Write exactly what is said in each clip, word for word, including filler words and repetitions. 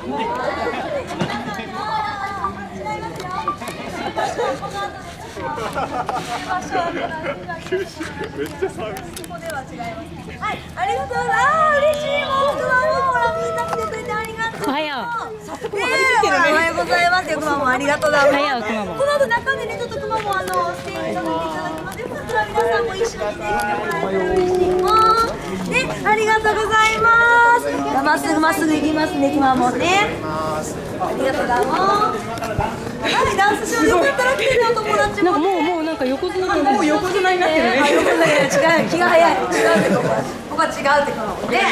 めっちゃサービス。 ここでは違います。はい、ありがとうございます。あー、嬉しい。もうくまモン、ほらみんな来てくれてありがとう。 おはよう。 早速も張り切ってるね。おはようございますよ、くまモン、ありがとうございます。 おはよう、くまモン。 この後中でね、ちょっとくまモンあのステージさせていただきます。よかったら皆さんも一緒にね、来てもらえたら嬉しい。もうね、ありがとうございます。じゃあまっすぐまっすぐ行きますね、くまモンね。ありがとうございます。はい、ダンスショーよかったら来てね、お友達も。 なんかもうもうなんか横綱になってる。 もう横綱になってるね。横綱違う、気が早い。違うってここ。ここは違うってこのね。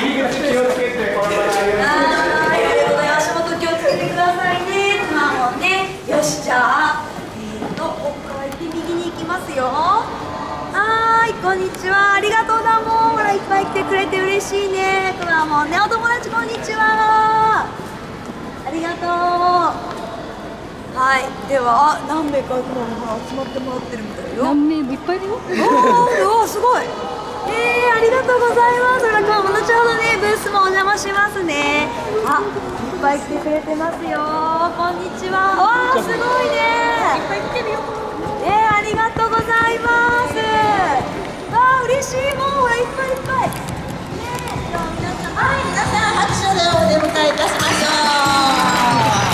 はい、ありがとうございます。足元気をつけてくださいね。くまモンね。よし、じゃあえっと奥から行って右に行きますよ。はーい、こんにちは。ありがとうだもん。ほらいっぱい来てくれて嬉しいね。くまモンね、お友達こんにちは。ありがとう。はい、では、あ、何名かくまモン集まってもらってるみたいよ。 何名いっぱいいるよ。 おお、すごい。えー、ありがとうございます。ほら、今日も後ほどね、ブースもお邪魔しますね。あ、いっぱい来てくれてますよ。こんにちは。わあ、すごいね。いっぱい来てるよ。えー、ありがとうございます。わあ、嬉しい。もう、ほら、いっぱいいっぱい。ねえ、では皆さん、はい、皆さん拍手でお出迎えいたしましょう。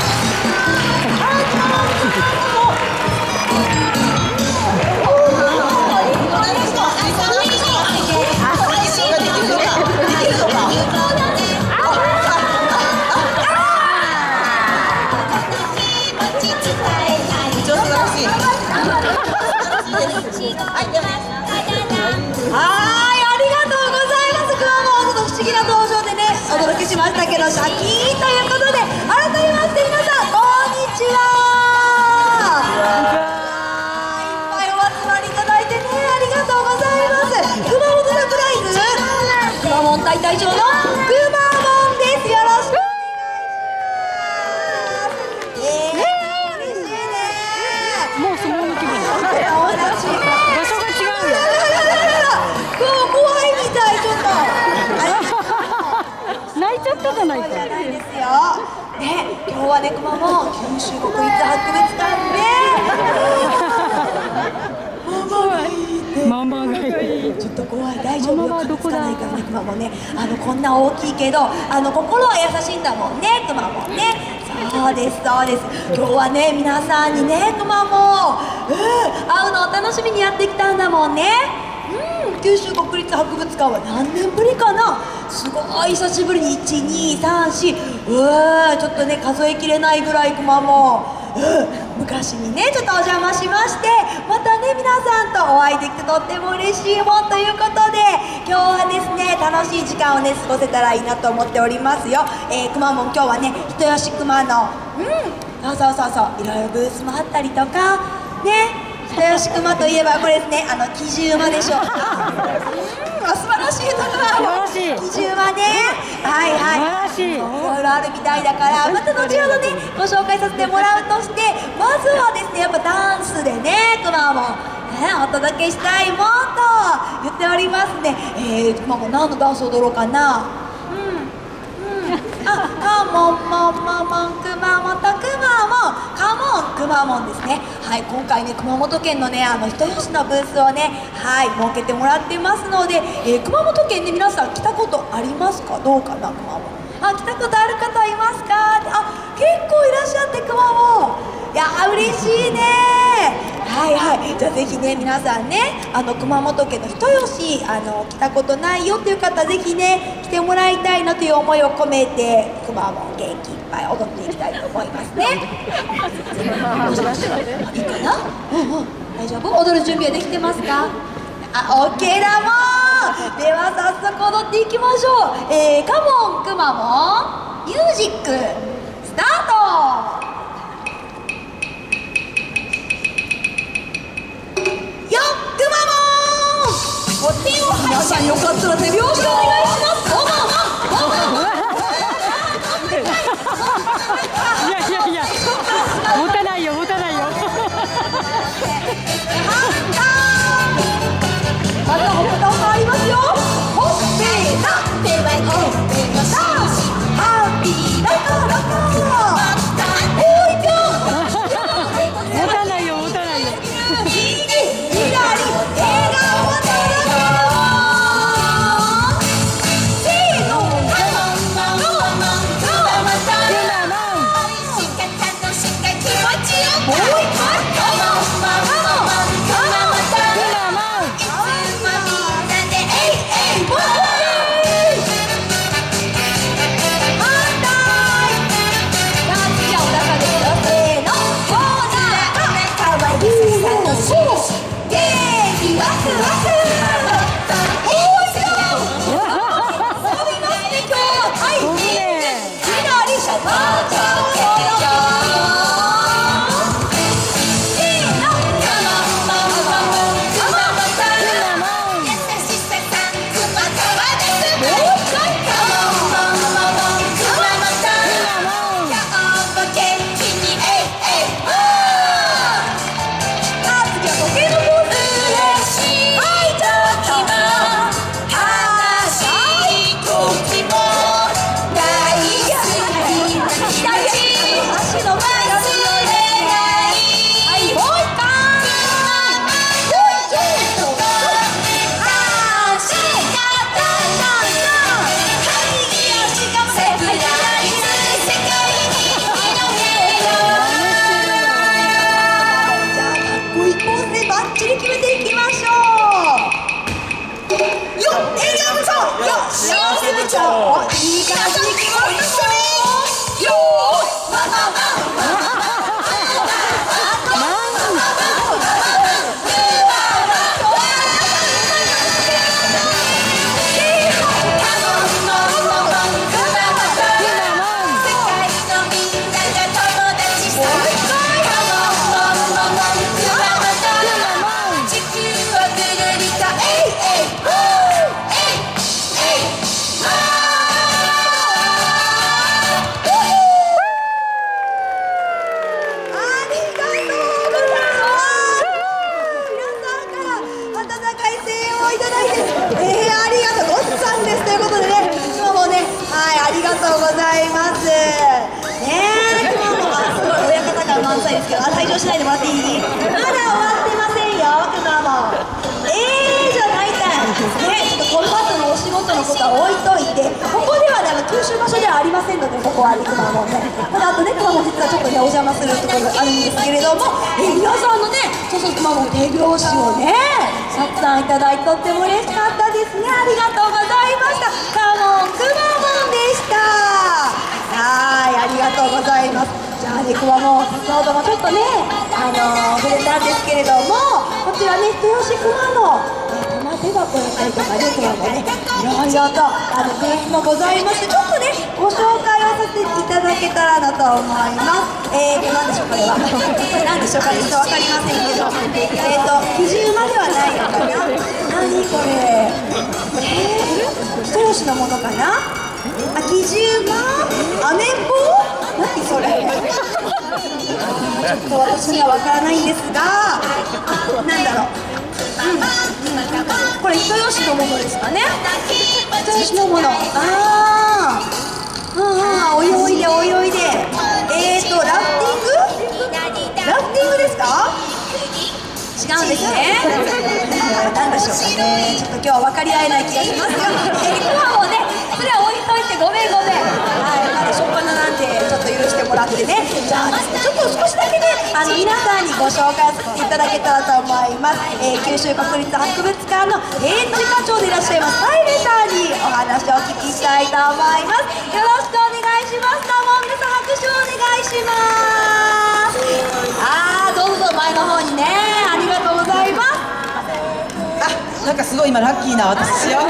お届けしましたけど、シャキーンということで、改めまして皆さんこんにちは。いっぱいお集まりいただいてね、ありがとうございます。くまモンサプライズ、くまモン隊隊長のくまモンです。よろしくお願いします。えー、嬉しいね。 もうその気分。 お話場所が違うよ。 怖いみたい、ちょっと。 泣いちゃったじゃないか。 じゃないですよ。ね、今日はね、くまモン九州国立博物館で。 ママがいい。 ちょっと怖い、大丈夫よ。かつかないからね、くまモンね。あのこんな大きいけど、あの心は優しいんだもんね、くまモンね。そうです、そうです。今日はね、皆さんにね、くまモン、うん、会うのを楽しみにやってきたんだもんね。うん、九州国立博物館は何年ぶりかな。すごい久しぶりにいち、に、さん、し、うー、ちょっとね数えきれないぐらいくまモン、うん、昔にねちょっとお邪魔しまして、またね皆さんとお会いできてとっても嬉しいもんということで、今日はですね楽しい時間をね過ごせたらいいなと思っておりますよ。えー、くまモン今日はね人吉くまの、うん、そうそうそうそう、いろいろブースもあったりとかね。人吉くまといえばこれですね、あのキジ馬でしょうか。うん、素晴らしいところ。キジ馬ね、はいはい、いろいろあるみたいだから、また後ほどねご紹介させてもらうとして、まずはですねやっぱダンスでねくまモン、ね、お届けしたいもんと言っておりますね。えー、くまモン何のダンス踊ろうかな。あ、カモンモンモンモンくまもとくまモン、カモンくまモンですね。はい、今回ね熊本県のねあの人吉のブースをねはい設けてもらってますので、えー、熊本県で皆さん来たことありますか、どうかな。くまモン、あ、来たことある方いますか。あ、結構いらっしゃって、くまモン、いやー嬉しいね。はいはい、じゃあぜひね皆さんねあの熊本県の人吉あの来たことないよっていう方、ぜひね来てもらいたいなという思いを込めてくまモン元気いっぱい踊っていきたいと思いますね。いいかな。うんうん、大丈夫。踊る準備はできてますか。あ、オッケーだもん。では早速踊っていきましょう。えー、カモンくまモンミュージックスタート。よっ、くまモン、お手を皆さんよかったら手拍子お願いします。どうもどうも。 いやいやいや、持たないよ持たないよ。 またほっぺた触りますよ。ほっぺた、手はほっぺた、ハッピーだからか。 ですけど、あ、退場しないでもらっていい？まだ終わってませんよ、くまモン。えーじゃないたい。ね、ちょっとこの後のお仕事のことは置いといて、ここではね、あの九州場所ではありませんので、ここはね、くまモンね。ただあとね、くまモン実はちょっとね、お邪魔するところがあるんですけれども、えー、皆さんのね、そうそうくまモン手拍子をね、たくさんいただいてとっても嬉しかったですね。ありがとうございました。カモンくまモンでした。はい、ありがとうございます。じゃあね、くまモン、先ほどもちょっとね、あのー、触れたんですけれども、こちらね、人吉くまモン、玉手箱やったりとかね、くまモンね、いろいろとあのブースもございまして、ちょっとね、ご紹介をさせていただけたらなと思います。えーと、なんでしょう、これは。これなんでしょうかね、ちょっとわかりませんけど、えーと、基準馬ではないのかな。何これ。えー、人吉のものかな。あ、基準馬アメンボ何それちょっと私にはわからないんですが、なんだろう、うん、これ人吉のものですかね。人吉のもの、あー、あー、泳いで泳いで、えーとラフティングラフティングですか。違うんですね。なんでしょうかね。ちょっと今日は分かり合えない気がしますが、えー、今日もね、それは置いといてごめんごめん。はい、まだしょっぱななんでちょっと許してもらってね。じゃあちょっと少しだけね、あの皆さんにご紹介させていただけたらと思います。えー、九州国立博物館の展示課長でいらっしゃいますサイレさんにお話をお聞きしたいと思います。よろしくお願いします。どうも皆さん拍手をお願いします。あー、どうぞ前の方にね、ありがとうございます。 あ、なんかすごい今ラッキーな私よ。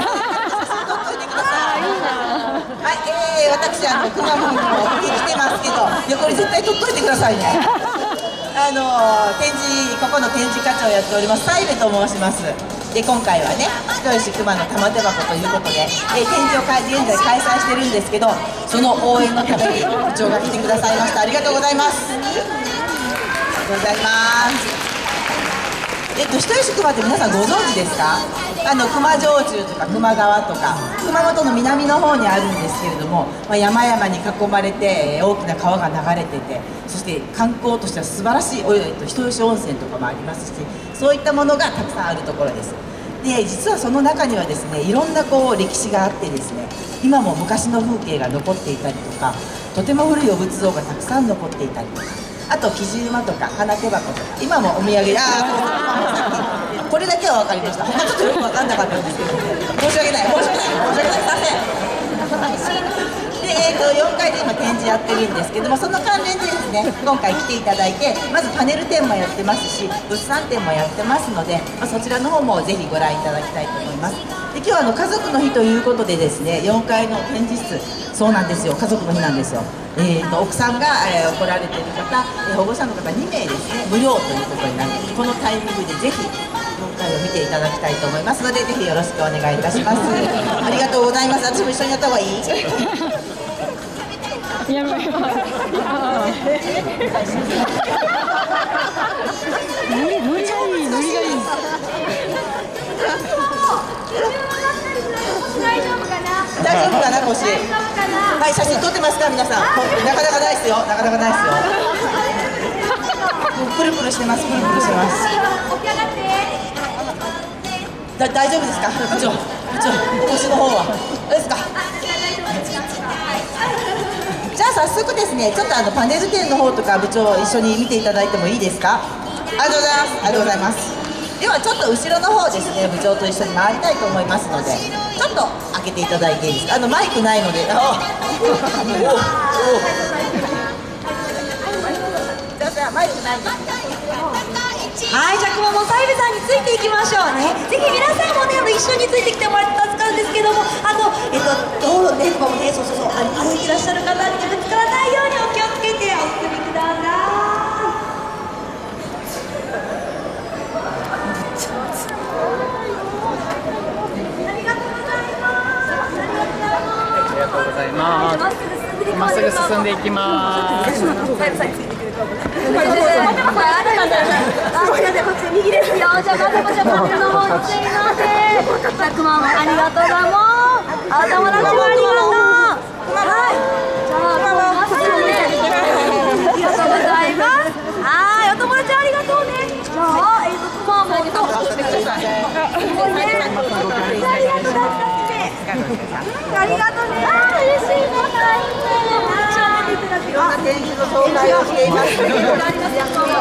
はい、えー、私あのくまモンも生きてますけど、いやこれ絶対取っといてくださいね。あの展示ここの展示課長をやっておりますサイレと申します。で今回はね、人吉くまの玉手箱ということで、えー、展示を現在開催してるんですけど、その応援のために部長が来てくださいました。ありがとうございます。ありがとうございます。えっと、人吉くまって皆さんご存知ですか？あの球磨城中とか球磨川とか熊本の南の方にあるんですけれども、まあ、山々に囲まれて大きな川が流れてて、そして観光としては素晴らしい、えっと、人吉温泉とかもありますし、そういったものがたくさんあるところです。で実はその中にはですね、いろんなこう歴史があってですね、今も昔の風景が残っていたりとか、とても古いお仏像がたくさん残っていたりとか、あと生地馬とか花手箱とか、今もお土産で、ああそうそう、これだけは分かりました。他ちょっとよく分かんなかったんですけど、申し訳ない申し訳ない申し訳ないすいません。で、えー、とよんかいで今展示やってるんですけども、その関連でですね、今回来ていただいて、まずパネル展もやってますし、物産展もやってますので、まあ、そちらの方もぜひご覧いただきたいと思います。で今日はあの家族の日ということでですね、よんかいの展示室、そうなんですよ、家族の日なんですよ。えー、と奥さんが、えー、来られている方、えー、保護者の方にめいですね、無料ということになる。このタイミングでぜひよんかいを見ていただきたいと思いますので、ぜひよろしくお願いいたします。ありがとうございます。私も一緒にやった方がいい？ いや、ノリノリがいい。ノリがいい。 大丈夫かな？ 大丈夫かな、腰。はい、写真撮ってますか、皆さん。なかなかないですよ。なかなかないですよ。もうプルプルしてます。プルプルしてます。 起き上がって。 だ、大丈夫ですか、部長。部長、腰の方は。どうですか。じゃあ早速ですね、ちょっとあのパネル展の方とか部長一緒に見ていただいてもいいですか。ありがとうございます。ありがとうございます。ではちょっと後ろの方ですね、部長と一緒に回りたいと思いますので、ちょっと開けていただいていいですか。あのマイクないので、あおおおマイクないんですか。 はい、じゃあくまモンサイベさんについていきましょうね。ぜひ皆さんもね、あの一緒についてきてもらって助かるんですけども、あのえっと道路ね、くまモンね、そうそうそう、あの歩いてらっしゃる方にぶつからないようにお気をつけてお進みください。 ありがとうございます。まっすぐ進んでいきます。 右ですよ。じゃあまずまずまずの方にすいません。じゃあくまモンありがとうだもん。あ、友達もありがとう。はい。じゃあまっすぐね。ありがとうございます。はい、お友達ありがとうね。じゃあえっとくまモンと。ありがとうね。あ、嬉しいな。いろんな展示の紹介をしています。ありがとうございます。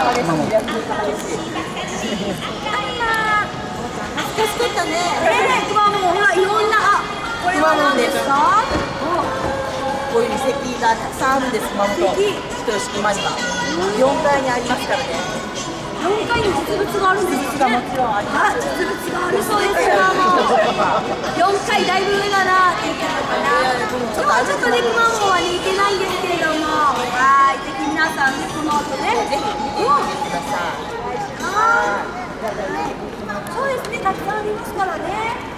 懐かしかったね。ええ、くまモンほらいろんな、あ、これは何ですか？ こういう遺跡がたくさんあるんです。熊本人吉熊にはよんかいにありますからね。 よんかいに実物があるんですね。 がもちろんあります。 あ、実物があるそうですよ。よんかいだいぶ上だなって言ってるのかな。今日はちょっとね、くまモンはね、行けないんですけれども、はい、ぜひ皆さんね、この後ね、ぜひ見てみてください。お願いします。そうですね、たくさんありますからね。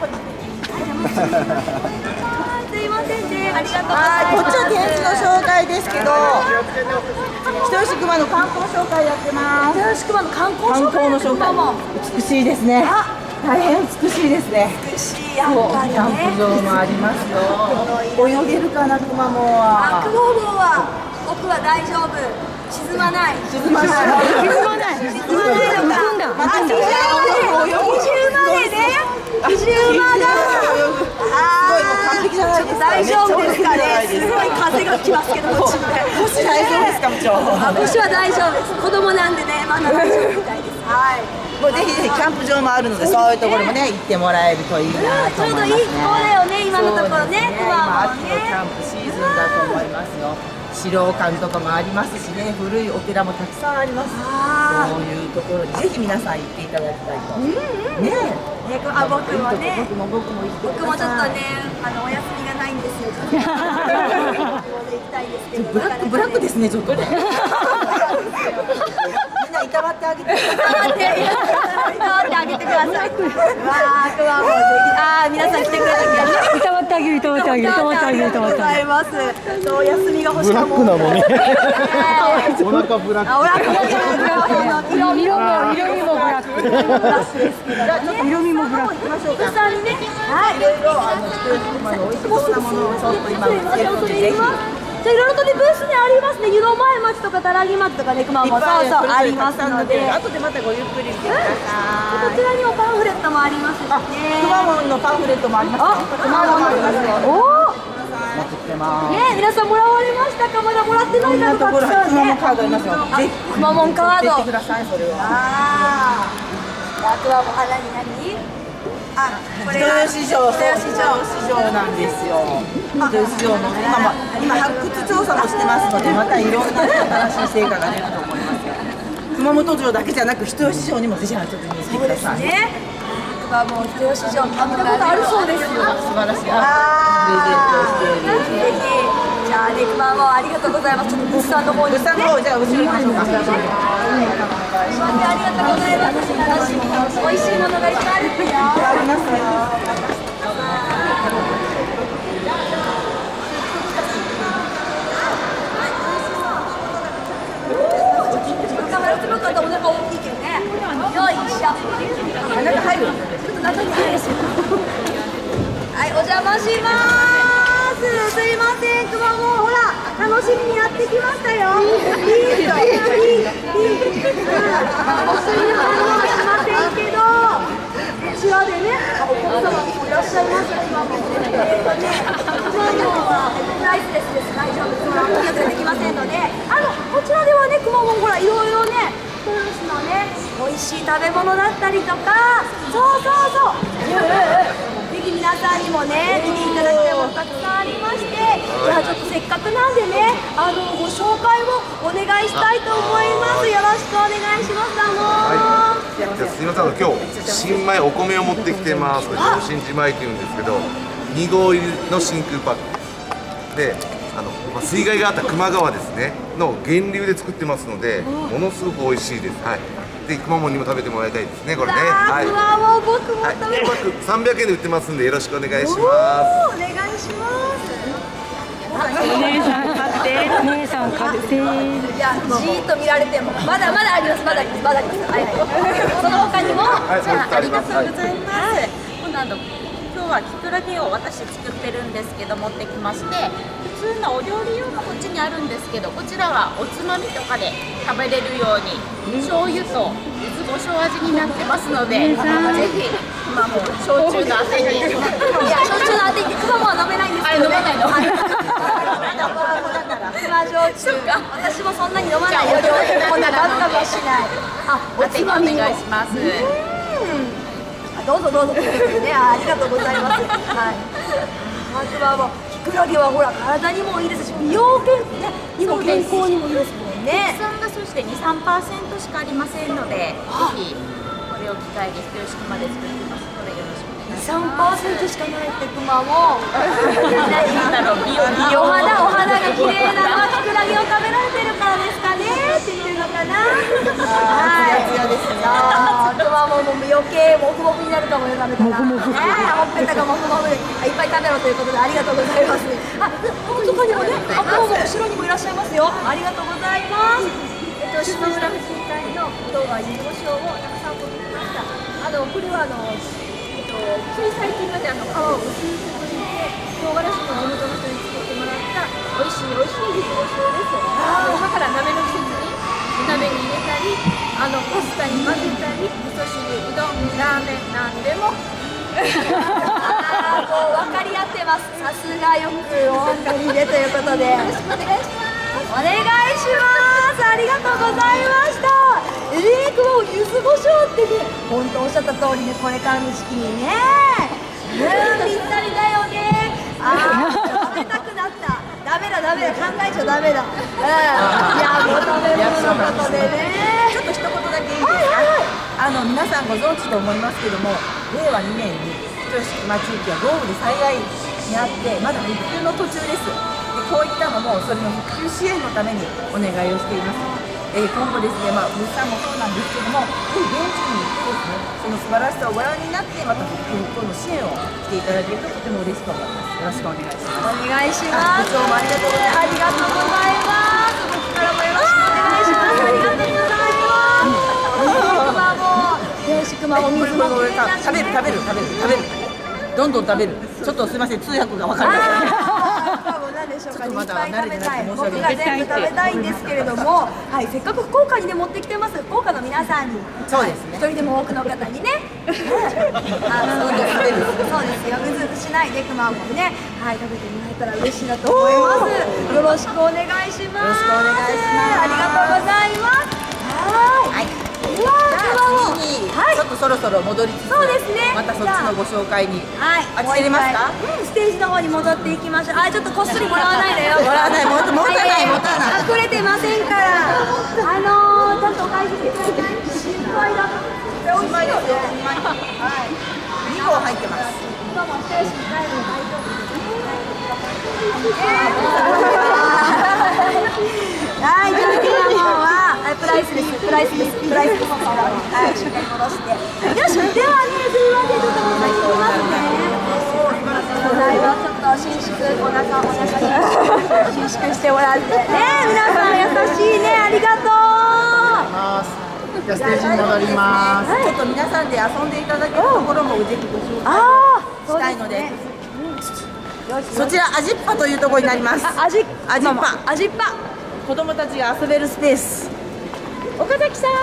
すいませんね、ありがとうございます。 こっちは展示の紹介ですけど、人吉熊の観光紹介やってます。 人吉熊の観光観紹介光の紹介も美しいですね。大変美しいですね。 美しい、やっぱりキャンプね。 場もありますよ。泳げるかな、熊もは。 あ、くまモンは僕は大丈夫。沈まない。 沈まない。 沈まない。 沈まないのか。 浮くんだ。 あ、基準まで。基準までね。基準まで。 完璧じゃないですか。 大丈夫ですかね。すごい風が来ますけど、こっちで。 腰大丈夫ですか、部長。 あ、腰は大丈夫です。子供なんでね、まだ大丈夫みたいです。はい。 もうぜひぜひキャンプ場もあるので、そういうところもね、行ってもらえるといいなとちょう思いますね。 どいい気候だよね、今のところね。 そうですね。今秋のキャンプシーズンだと思いますよ。資料館とかもありますしね、古いお寺もたくさんあります。 あそういうところにぜひ皆さん行っていただきたいと。ねえ。 ね、あ、僕もね。 僕も僕も行ってください。 僕もちょっとね、あのお休みがないんですよ。ちょっと行きたいですけど。 ブラックブラックですね、ちょっとね。みんないたわってあげてください。 頑張って、頑張ってあげてください。わあ、くまモンぜひ、ああ、皆さん来てくれたけど。 いたわってあげる、いたわってあげる、いたわってあげる、いたわってあげる。 ます。そう、休みが欲しいかも。 ブラックなのね。 ねお腹ブラッあ、おらくもブラックの色色も、色味もブラック。 ブラックですけどね。 色味もブラック。 福さんにね、はい。 いろいろあの人吉熊の美味しそうなものをちょっと今見つけるのでぜひ。 じゃあいろいろとねブースねありますね。湯の前町とかたらぎ町とかね、熊本そうそうありますので、 後でまたごゆっくり見てください。 こちらにもパンフレットもありますしね。 くまモンのパンフレットもありますよ。 くまモンもありますよ。おお。 持ってきてます。 ね、皆さんもらわれましたか？まだもらってない方たくさんね。 くまモンカードありますよ。ぜひくまモンカード。 持ってってください、それは。 ああ。あとはあらに何？あ、これが人吉城、人吉城なんですよ。人吉城の今も今発掘調査もしてますので、またいろんな新しい成果が出ると思いますよ。熊本城だけじゃなく人吉城にもぜひ遊びに来てください。 ね。くまモン人吉城見たことあるそうですよ。 素晴らしい。 あプレゼントしている。 ぜひ、じゃあね、くまモンありがとうございます。ちょっと物産の方にね。 物産の方じゃあ後ろに行きましょうか。 ありがとうございます。楽しみ、美味しいものがいっぱいあるんですよ。 ありますよ。 カメラすごかったお腹大きいけどね。よいしょ。 中入る。 ちょっと中に入るし。はい、お邪魔します。すいません、くまモン、ほら、楽しみにやってきましたよ。いい人、いい、いい。お酢に反応しませんけど、こちらでね、お客様もいらっしゃいます。くまモンね、えっとね、くまモンはナイスですです、大丈夫です。お客ができませんので、あの、こちらではね、くまモン、ほら、いろいろね、フランスのね、美味しい食べ物だったりとか、そうそうそう。ぜひ皆さんにもね、見ていただきたいものたくさんありまして、 じゃあちょっとせっかくなんでね、あのご紹介をお願いしたいと思います。よろしくお願いします。あのー、 じゃあすみません、今日新米お米を持ってきてます。これ上新寺米っていうんですけど、に合入りの真空パックで、あの、まあ、水害があった球磨川ですねの源流で作ってますので、ものすごく美味しいです。はい。で、くまモンにも食べてもらいたいですね、これね。はい。 うわもう僕も食べたい。 さんびゃくえんで売ってますんで、よろしくお願いします。 お願いします。 お姉さん買って、お姉さん買って。 いや、じーっと見られても、まだまだあります、まだあります、まだあります。はい、その他にも、 はい、 ありがとうございます。今度あの今日はきくらげを私作ってるんですけど持ってきまして、普通のお料理用のこっちにあるんですけど、こちらはおつまみとかで食べれるように醤油と柚子胡椒味になってますので、ぜひ今もう焼酎のあてに。いや、焼酎のあてにくまモンは飲めないんですけどね。 あれ飲めないの。 熊焼酎、私もそんなに飲まないよ。こんなガブガブはしない。あ、おつまみお願いします。 どうぞどうぞということでね、ありがとうございます。はい。あとはもうきくらげはほら体にもいいですし、美容健ねにも健康にもいいですもんね。 国産がそしてに、さんパーセント しかありませんので、ぜひこれを機会に人吉区まで作ってますのでよろしくお願いします。 さんパーセント しかないってくまも。 なんだろう、美容美容お肌お肌が綺麗なのはきくらげを食べられてるからですかねって言ってるのかな。はい。 艶ですね。 あとはもう余計モフモフになるかもよダメかな。ねえ、ほっぺたがモフモフでいっぱい食べろということでありがとうございます。あ、ここにもね、あ、もう後ろにもいらっしゃいますよ。ありがとうございます。えっと島村婦人会の今日は柚子胡椒をたくさん持ってきました。あのこれはあのえっとつい最近まであの皮を薄く剥いて唐辛子の地元の人に作ってもらった美味しい美味しい柚子胡椒です。今から鍋の季節に鍋に入れたり、あのパスタに混ぜたり、味噌汁、うどん、ラーメンなんでも。ああ、もう分かり合ってます。さすがよくお分かりでということで。よろしくお願いします。お願いします。ありがとうございました。ええー、この柚子胡椒ってね、本当おっしゃった通りね、これからの時期にね。うん、ぴったりだよね。ああ、食べたくなった。ダメだダメだ、考えちゃダメだ。うん、いやもう食べ物のことでね。 ちょっと一言だけいいですか。あの皆さんご存知と思いますけども、れいわにねんに人吉球磨地域は豪雨で災害にあってまだ復旧の途中です。でこういったのもそれの復旧支援のためにお願いをしています。えー、今後ですね、まあ物産もそうなんですけども、ぜひ現地に行ってですね、その素晴らしさをご覧になってまた復旧復興の支援をしていただけるととても嬉しく思います。よろしくお願いします。 お願いします。 どうもありがとうございます。 ありがとうございます。僕からもよろしくお願いします。ありがとうございます。よしくまお水も食べる食べる食べる食べるどんどん食べる。ちょっとすみません、通訳がわかりません。 何でしょうか。いっまだぱい食べたい。 慣れ僕てなくて申し訳ないが全部食べたいんですけれども、はい、せっかく福岡にね持ってきてます。福岡の皆さんに。 そうですね。 一人でも多くの方にね。あのそうですよ。うずうずしないでくまモンね、はい食べてもらえたら嬉しいなと思います。よろしくお願いします。 よろしくお願いします。 ありがとうございます。はい。うわー、くまモン。 次にはいちょっとそろそろ戻りつつ、 そうですねまたそっちのご紹介に。 はい。 あっち入れますか。 うん、ステージの方に戻っていきましょう。あ、ちょっとこっそりもらわないでよ。 もらわないもっと持たないは持たない隠れてませんから。あのー、ちゃんとお返ししてください。心配だ。美味しいよね。はい。 にごう入ってます。 今もステージに帰るの大丈夫ですね。はい、じゃあ今はプライスです、プライスです、プライスです。はい、しっかり戻して。よし、ではね、すみません、ちょっと戻ってきますね。お題はちょっと伸縮、お腹、お腹に伸縮してもらって。ね、皆さん優しいね、ありがとう。 じゃあステージに戻ります。 ちょっと皆さんで遊んでいただけるところもぜひご紹介ああ、 したいので、そちらアジッパというところになります。 あ、味、 アジッパ、 味っぱ。 子供たちが遊べるスペース。 岡崎さん。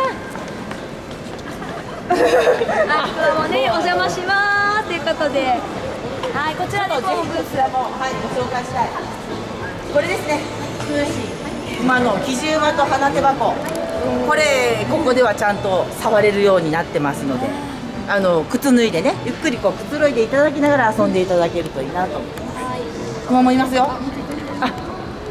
はい、どうもね、お邪魔しますということで。はい、こちらでコーンブース。 はい、ご紹介したい。これですね。馬の基準馬と花手箱。これここではちゃんと触れるようになってますので、あの靴脱いでね、ゆっくりこうくつろいでいただきながら遊んでいただけるといいなと思います。熊もいますよ。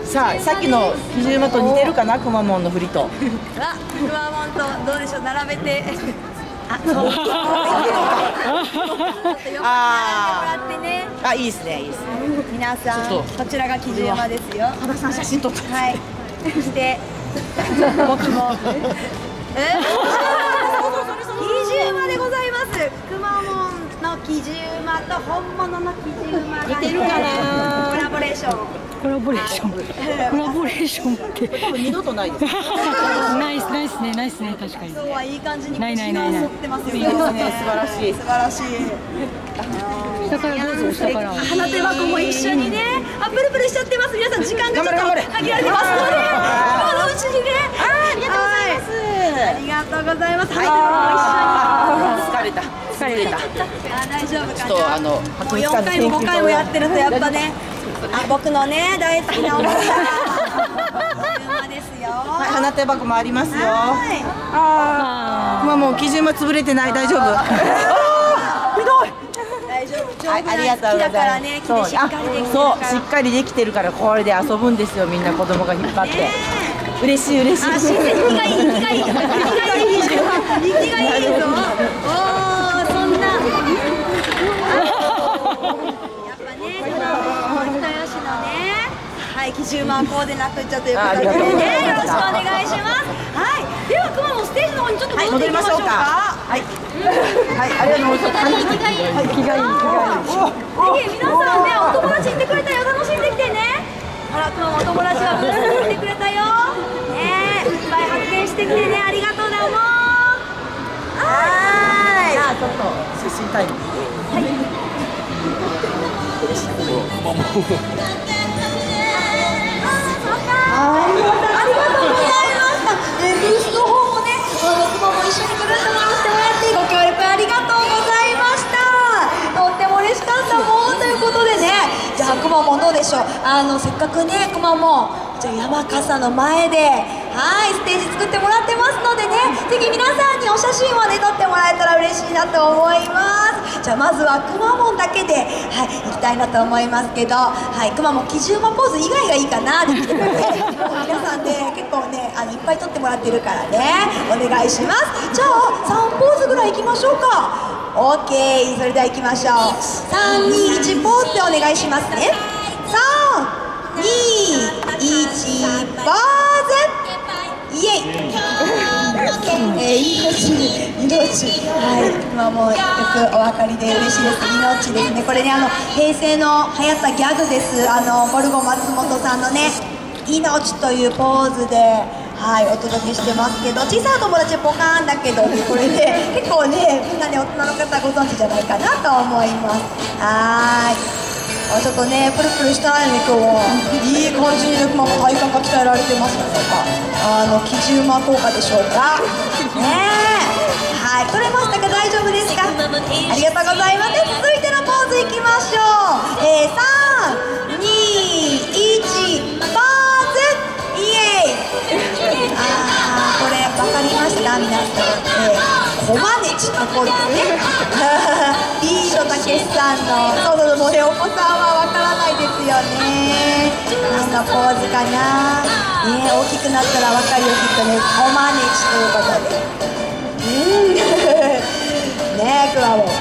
さあ、さっきの木島と似てるかな、くまモンの振りと。 わ、くまモンとどうでしょう、並べて。あ、そう。ちょっと横に並んでもらってね。 あ、いいですね、いいですね。 皆さん、こちらが木島ですよ。 原さん写真撮った。 はい。そして僕も。え？木島でございます。くまモンの木島と本物の木島が似てるかな。コラボレーション。 コラボレーション。コラボレーションって。 多分二度とないです。 ナイスナイスね、ナイスね、確かに。 今日はいい感じにないないないない。 沿ってますよね。 いいですね、素晴らしい。 素晴らしい。 下からどうぞ、下から。 花手箱も一緒にね、あ、プルプルしちゃってます。皆さん時間がちょっと限られてますので、このうちにね。ありがとうございます。ありがとうございます。花手箱も一緒に。 疲れた。疲れた。 あ、大丈夫かな。 ちょっとあのもうよんかいもごかいもやってるとやっぱね、あ、僕のね大好きなおもちゃ。車ですよ。 はい、花手箱もありますよ。 はい。 ああ、まあもう基準も潰れてない、大丈夫。ああ、ひどい。 大丈夫。 はい、ありがとうございます。そう、あ、そう、しっかりできてるから、これで遊ぶんですよ、みんな子供が引っ張って。嬉しい、嬉しい。 あ、親戚がいい、生きがいい、生きがいい、生きがいいですよ。おお、そんな。やっぱね、その人吉のね、はい、木島はこうでなくっちゃということでね、よろしくお願いします。はい、ではくまモンステージの方にちょっと戻っていきましょうか。はい、はい、ありがとうございます。気がいい、気がいい、気がいい。ぜひ皆さんね、お友達いてくれたよ、楽しんできてね。ほら、くまモンお友達がブースに来てくれたよ。ね、いっぱい発見してきてね、ありがとうだもん。はい。じゃあちょっと写真タイム。はい。ありがとうございました。えー、ブースの方もね、あのくまモン一緒にぐるっと回してもらってご協力ありがとうございました。とっても嬉しかったもんということでね、じゃあくまモンどうでしょう。あのせっかくねくまモンじゃあ山笠の前ではいステージ作ってもらってますのでね、ぜひ皆さんにお写真をね撮ってもらえたら嬉しいなと思います。じゃあまずはくまモンだけではい行きたいなと思いますけど、はいくまモン木島ポーズ以外がいいかなできてくれて皆さんね結構ねあのいっぱい撮ってもらってるからねお願いします。じゃあさんポーズぐらいいきましょうか。オーケー、それでは行きましょう。さんにいちポーズでお願いしますね。さんにいちポーズイエイえー、命、命、はい、今もよくお分かりで嬉しいです。命ですね。これね、あの平成の流行ったギャグです。あのゴルゴ松本さんのね、命というポーズで、はい、お届けしてますけど、小さい友達ポカーンだけど、ね、これね、結構ね、みんなね、大人の方ご存知じゃないかなと思います。はーい。あ、ちょっとね、プルプルしたいね、今日は。いい感じにね、くまモン体幹が鍛えられてますね、あの、木島効果でしょうか。ねえ。はい、撮れましたか、大丈夫ですか。ありがとうございます。続いてのポーズいきましょう。えー、さん、に、いち、ポーズイエーイあー、これ分かりました皆さん。えー、コマネチのポーズですね。ビートたけしさんの、そうそう、もうね、お子さんは分からないですよね。何のポーズかな。ね、大きくなったら分かるよ、きっとね、コマネチということで。うんねえ、くまモン。はい、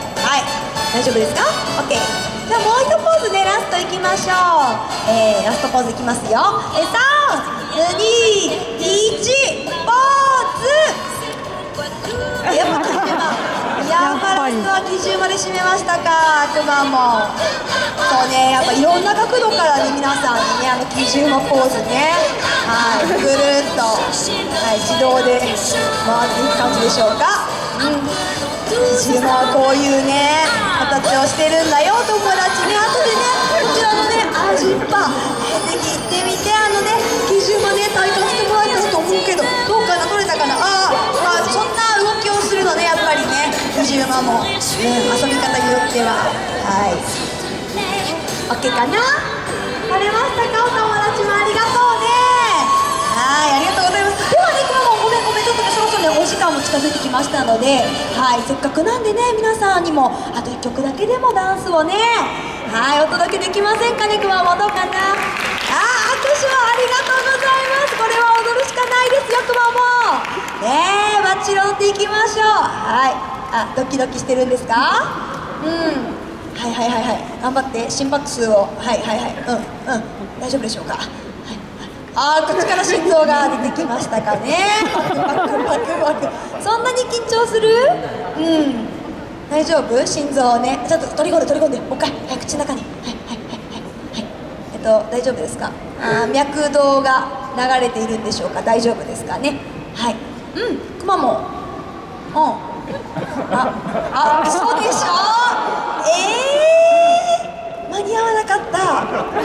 大丈夫ですか？ オーケー。じゃあもう一ポーズね、ラストいきましょう。えー、ラストポーズいきますよ。えー、さん、に、いち、ポーズやっぱ木島、やっぱラストは木島で締めましたか、くまモン。そうね、やっぱいろんな角度からね、皆さんにね、あの木島ポーズね、はい、ぐるっと、はい、自動で回っていく感じでしょうか。うん、木島はこういうね、形をしてるんだよ、友達ね。あとでね、こちらのね、アジッパ、ぜひ行ってみて、あのね、木島ね、体感してもらえたらと思うけど、どうかな、取れたかな。あー、まあ、そんな動きをするのね、やっぱりね、木島も、うん、遊び方によっては。はい。オッケーかな。取れましたか、お友達もありがとうね。はい、ありがとうございます。ではね、くまモン、ごめんごめん、ちょっとね、そろそろね、お時間も近づいてきましたので、はい、せっかくなんでね、皆さんにも、あといっきょくだけでもダンスをね、はい、お届けできませんかね、くまモン、どうかな。あー、拍手をありがとうございます。これは踊るしかないですよ、くまモン。ねえ、バッチリ踊っていきましょう。はい。あ、ドキドキしてるんですか？うん。はいはいはいはい。頑張って、心拍数を。はいはいはい。うんうん。大丈夫でしょうか？はい。あー、口から心臓が出てきましたかね。パクパクパクパク。そんなに緊張する？うん。大丈夫？心臓ね。ちょっと取り込んで取り込んで。もう一回。はい、口の中に。はいはいはいはいはい。えっと大丈夫ですか？あー、脈動が流れているんでしょうか？大丈夫ですかね？はい。うん。くまモン。うん。あ、あ、そうでしょ？えー、間に合わなかった。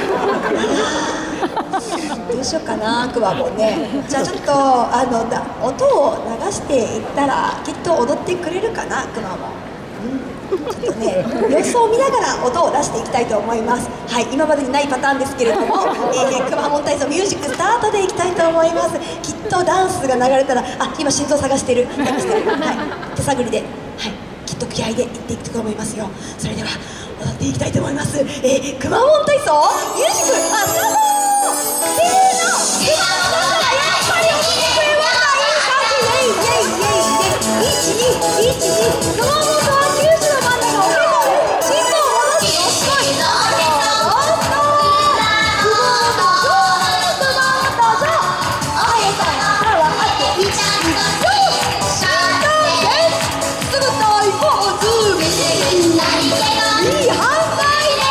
どうしようかな、くまモンね。じゃあちょっとあのだ音を流していったらきっと踊ってくれるかな、くまモン。うん、ちょっとね、様子を見ながら音を出していきたいと思います。はい、今までにないパターンですけれども、えー、くまモン体操ミュージックスタートでいきたいと思います。きっとダンスが流れたら、あ、今心臓探してる、探してる、はい、手探りで、はい、きっと気合でいっていくと思いますよ。それでは踊っていきたいと思います。えー、くまモン体操ミュージック、あ、スタート。せーの、くまモンだからやっぱりおきてくれました。いい感じ、イエイイエイイエイ、いちにいちに、くまモンとは九州の真ん中を結構心臓を戻すのすごい。どうぞどうぞ、くまモンとくまモンとぞ、あえたらはあといち、に、よん、新幹線すぐ大ポーズ、いい反対の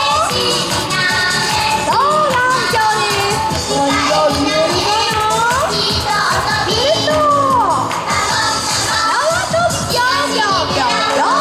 そうなんちゃうね。何が見えるかな？えっと縄跳びぴょんぴょんぴょんぴょ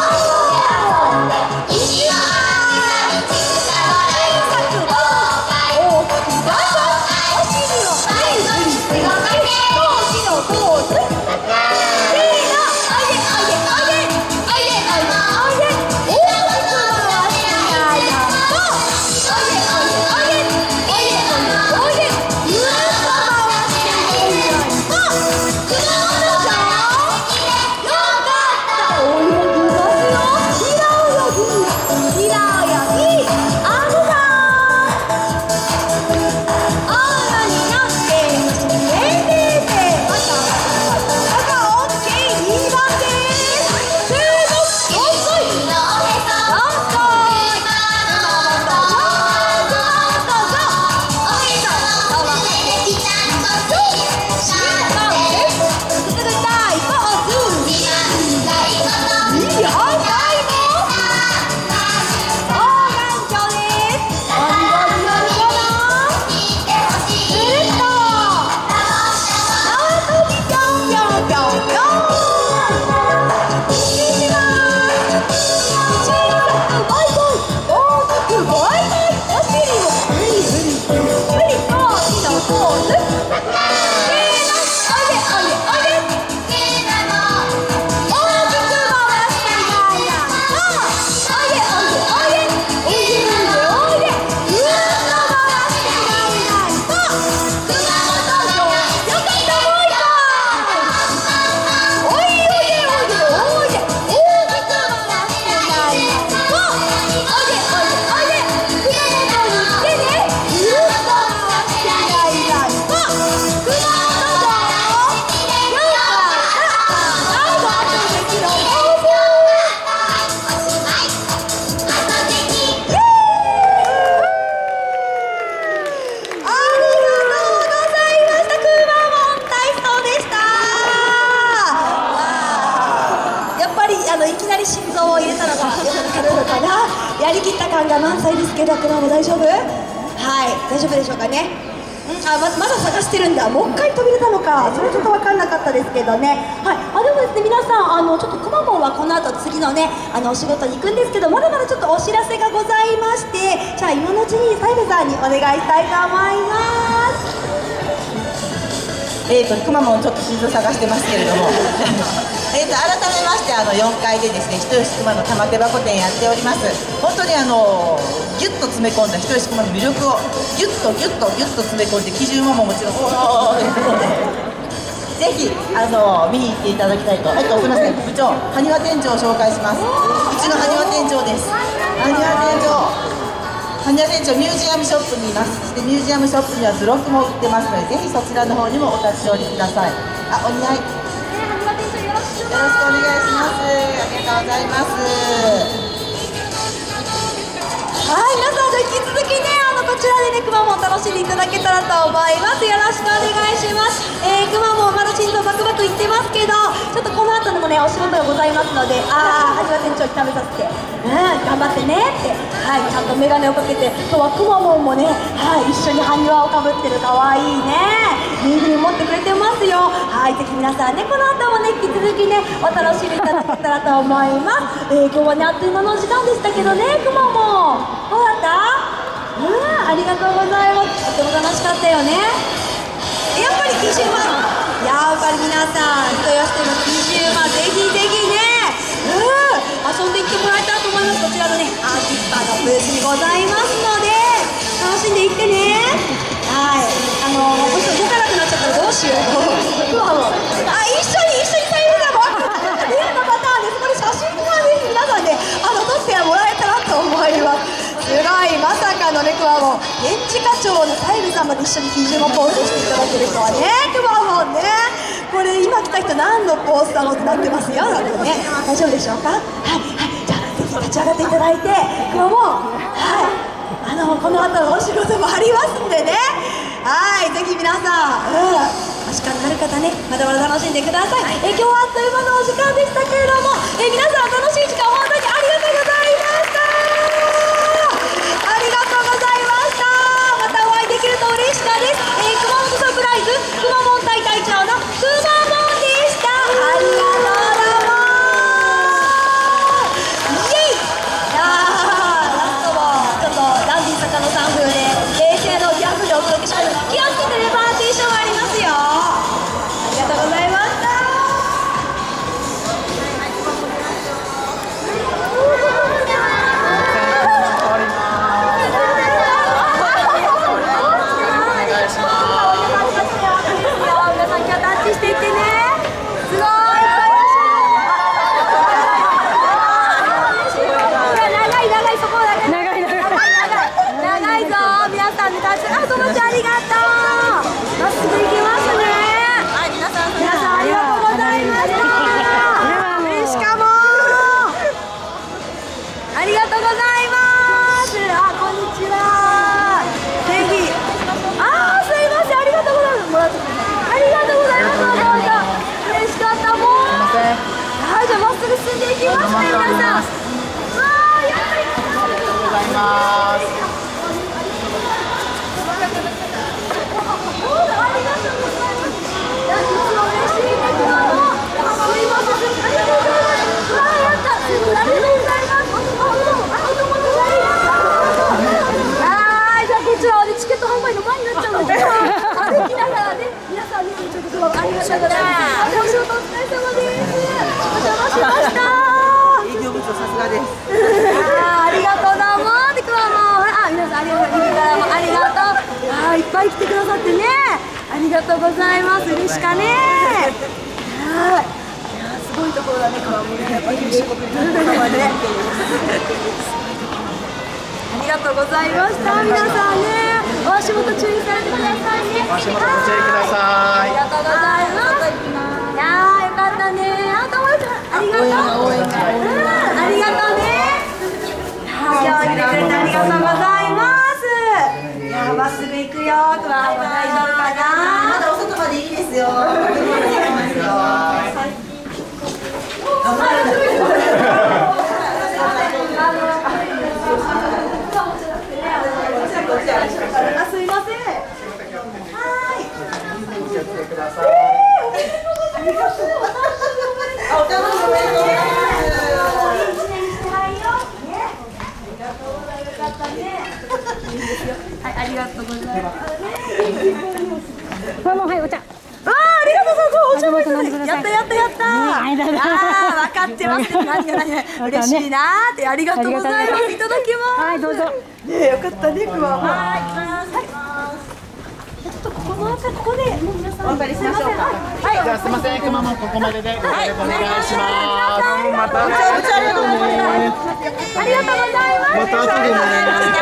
ん、一番小さくど大きくどお尻をぐりぐりぐりぐり、頭皮のポーズ。せーの、あげあげあげあげあげあげ、大きく回してややっと、あげあげあげあげあげあげ、ぐるっと回してややっと、くまモンちゃんよかった。泳ぎますよ。平泳ぎ平泳ぎ、あのさあらになってえんでて、またまたまたがオッケー、にばんです。せーの、どっこいどっこい、くまモンだぞくまモンだぞ、おへそ伸ばしていったんと新幹線すぐ大ポーズ、いい反対も双眼鏡です。何が見えるかな？ぐるっと縄跳びぴょんぴょんぴょんぴょん、いきます。小さくバイバイ、大きくバイバイ、お尻をぐりぐりぐりぐり、頭皮のポーズ。せーの、あげあげあげ、大きく回してややっと、あげあげあげ、おいでおいでおいで、ぐるっと回してややっと、くまモンだぞ、よかった、もう一回。おいおいでおいでおいで、大きく回してややっと、あげあげあげ、くまモンに来てね、ぐるっと回してややっと、くまモンだぞ、よかった。最後あとできるポーズ。ありがとうございました。くまモン体操でした。わー、やっぱりあのいきなり心臓を入れたのが良かったのかな。やりきった感が満載ですけど、くまモン大丈夫？はい、大丈夫でしょうかね。うん、あ、ま、まだ探してるんだ。もう一回飛び出たのか。それちょっと分かんなかったですけどね。はい、あ、でもですね、皆さん、あのちょっとくまモンはこの後次のね、あのお仕事に行くんですけど、まだまだちょっとお知らせがございまして、じゃあ今のうちにサイベさんにお願いしたいと思います。 えーと、くまモンちょっと心臓探してますけれどもえーと改めまして、あのよんかいでですね、人吉くまの玉手箱店やっております。本当にあのギュッと詰め込んだ人吉くまの魅力をギュッとギュッとギュッと詰め込んで、基準ももちろんおーですので、ぜひあの見に行っていただきたいと。えっとすみません、部長、埴輪店長を紹介します。うちの埴輪店長です。埴輪店長、 羽田船長ミュージアムショップにいます。そしてミュージアムショップには図録も売ってますので、ぜひそちらの方にもお立ち寄りください。あ、お似合い。よろしくお願いします。ありがとうございます。 はい、皆さん、じゃあ引き続きね、あのこちらでね、くまモン楽しんでいただけたらと思います。よろしくお願いします。えー、くまモンまだ心臓バクバクいってますけど、ちょっとこの後でもね、お仕事がございますので、あー、はじめ店長に食べさせて、うん、頑張ってねって、はい、ちゃんと眼鏡をかけて、今日はくまモンもね、はい、一緒に埴輪をかぶってる、かわいいね、ぬいぐるみ持ってくれてますよ。はい、ぜひ皆さんね、この後もね、引き続きね、お楽しみいただけたらと思います。えー、今日はね、あっという間のお時間でしたけどね、くまモン。どうだった？うん、ありがとうございます。とても楽しかったよね。やっぱり基準は、やっぱり皆さん、人吉店の基準はぜひぜひね、うん、遊んでいってもらいたいと思います。こちらのね、アーティスパーのブースにございますので、楽しんでいってね。はい、あのー、もし動かなくなっちゃったらどうしよう。あ、一緒に一緒にさゆるだもん。リアルなパターンです。これ写真とかぜひ皆さんで、あの撮ってもらえたらと思います。すごい、まさかのね、くまモン、現地課長のサイルさんまで一緒に基準をポーズしていただけるとはね、くまモンね。これ今来た人何のポーズだろうってなってますよ。だってね、大丈夫でしょうか。はいはい、じゃあぜひ立ち上がっていただいて、くまモン、はい、あのこの後のお仕事もありますんでね、はい、ぜひ皆さん、うん、お時間のある方ね、まだまだ楽しんでください。え今日はあっという間のお時間でしたけれども、え皆さん楽しい時間本当にありがとうございました。ありがとうございました。またお会いできると嬉しかです。えー、熊本サプライズくまモン隊隊長のくまモンでした。ありがとうどうもー。イエイ。いやー、ラストもちょっとダンディ坂野さん風で冷静のギャグでお届けします。気をつけてね、パーティーショーありますよ。ありがとうございました。していってね。すごい。長い長いそこだけ。長い長い長い長いぞ。皆さんでたくさん、あ、ともちゃんありがとう。まっすぐ行きますね。はい、皆さん皆さんありがとうございました。しかもありがとうございます。あ、こんにちは。ぜひ。あー、すいません、ありがとうございます。もらってありがとうございます。嬉しかったもん。はい、じゃあまっすぐ進んでいきますね、皆さん。わあ、やっぱり。ありがとうございます。ありがとうございます。いや、いつも嬉しいね、くまモン。すいません、ありがとうございます。わあ、やった。ありがとうございます。お友達ありがとう。はい、じゃあこちらでチケット販売の前になっちゃうので、歩きながらね、皆さんね、ちょっとありがとうございます。お仕事お疲れ様です。お邪魔しました。 営業部長さすがです。 あー、ありがとうどうもー。でくまモン、あ、皆さんありがとう。右からもありがとう。あー、いっぱい来てくださってね、ありがとうございます。嬉しかね。はい。いやー、すごいところだね、くまモンね。やっぱり厳しいことになるからね。ありがとうございました。皆さんね、お足元注意されてくださいね。 お足元ご注意ください。 ありがとうございます。いやー、よかったね。あ、ともちゃん、ありがとう。うん、ありがとうね。今日は来てくれてありがとうございます。いやー、まっすぐ行くよ。くまモン大丈夫かな。 まだお外までいいですよ。 あ、すいません。はい。 お気をつけください。 ありがとう。 お楽しみに。 いい一年にしてはいよ。ね。ありがとうございます。よかったね。いいですよ。はい、ありがとうございます。 マモン、はい、お茶。 ああ、ありがとうございます。お茶もいただきやったやったやった。ああ、分かってます。何が何が嬉しいなーって、ありがとうございます。いただきます。 はい、どうぞ。 ねえ、よかったね、くまモン。はい、行きます。ちょっとここの後さんここでもう皆さんお別れしましょうか。 じゃあすみません、くまモンここまででご協力お願いします。 まためちゃめちゃありがとうございます。 ありがとうございますまた後でもね。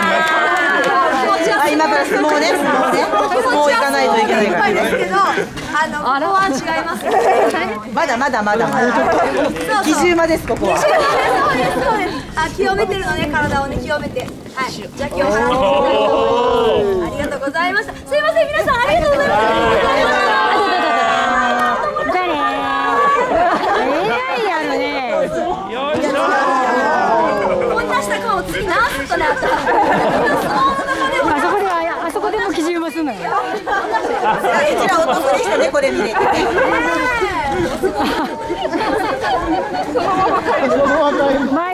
あ、今から相撲ね、相撲ね。相撲行かないといけないから。 ですけど、あのここは違います。 まだまだまだまだ。基準まですここは。 そうですそうです。あ、清めてるのね、体をね清めて。はい。邪気を払っていきたいと思います。ありがとうございました。すいません皆さんありがとうございました。 誰？えらいやるね。 こんなした顔次何すとねあったら。 あそこではあそこでも基準もするのよ。 うちらお得でしたね、これ見れて。 バイバイ。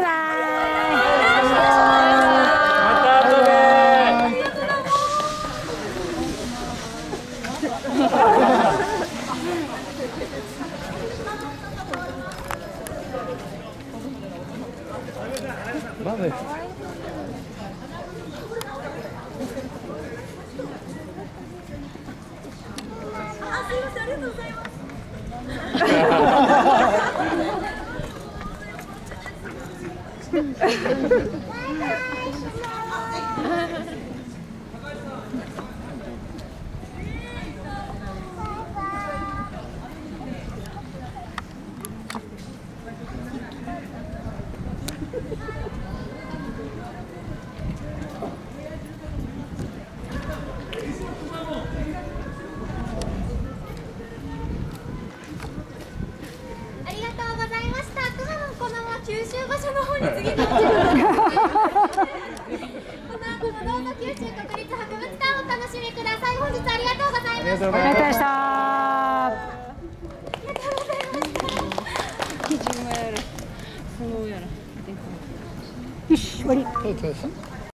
ありがとうございました。くまモンこのまま九州場所の方に次にこの後もどうぞ九州国立博物館をお楽しみください。本日ありがとうございました。 ありがとうございました。基準はやる。そうやる。よし、終わり。